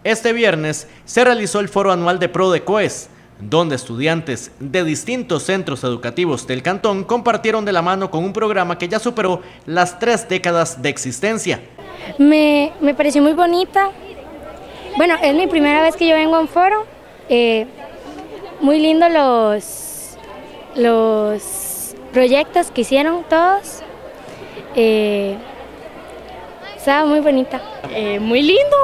Este viernes se realizó el foro anual de PRODECOES, donde estudiantes de distintos centros educativos del cantón compartieron de la mano con un programa que ya superó las 3 décadas de existencia. Me pareció muy bonita. Bueno, es mi primera vez que yo vengo a un foro. Muy lindo los proyectos que hicieron todos. Estaba muy bonita. Muy lindo.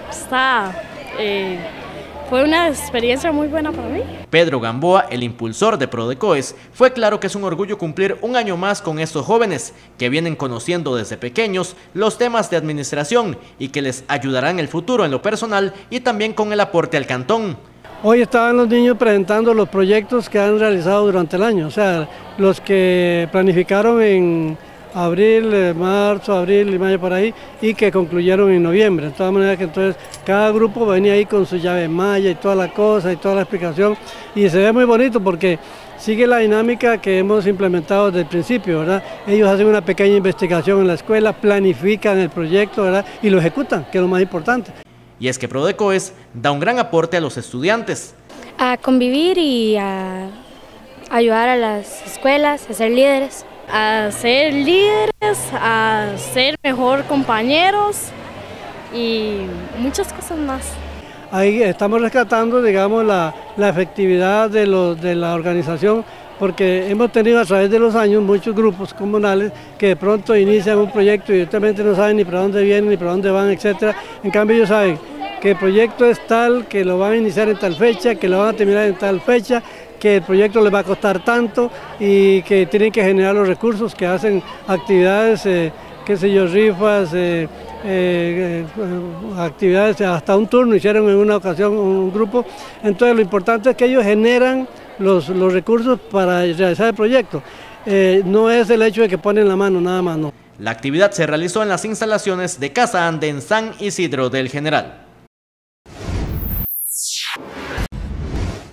Fue una experiencia muy buena para mí. Pedro Gamboa, el impulsor de PRODECOES, fue claro que es un orgullo cumplir un año más con estos jóvenes que vienen conociendo desde pequeños los temas de administración y que les ayudará en el futuro en lo personal y también con el aporte al cantón. Hoy estaban los niños presentando los proyectos que han realizado durante el año, o sea, los que planificaron en abril, marzo, abril y mayo por ahí, y que concluyeron en noviembre. De todas maneras que entonces cada grupo venía ahí con su llave maya y toda la cosa y toda la explicación, y se ve muy bonito porque sigue la dinámica que hemos implementado desde el principio, ¿verdad? Ellos hacen una pequeña investigación en la escuela, planifican el proyecto, ¿verdad? Y lo ejecutan, que es lo más importante. Y es que PRODECOES da un gran aporte a los estudiantes. A convivir y a ayudar a las escuelas, a ser líderes. A ser líderes, a ser mejor compañeros y muchas cosas más. Ahí estamos rescatando, digamos, la efectividad de la organización, porque hemos tenido a través de los años muchos grupos comunales que de pronto inician un proyecto y directamente no saben ni para dónde vienen, ni para dónde van, etc. En cambio ellos saben que el proyecto es tal, que lo van a iniciar en tal fecha, que lo van a terminar en tal fecha, que el proyecto les va a costar tanto y que tienen que generar los recursos, que hacen actividades, qué sé yo, rifas, actividades, hasta un turno hicieron en una ocasión un grupo. Entonces lo importante es que ellos generan los recursos para realizar el proyecto. No es el hecho de que ponen la mano, nada más, no. La actividad se realizó en las instalaciones de Casa Ande en San Isidro del General.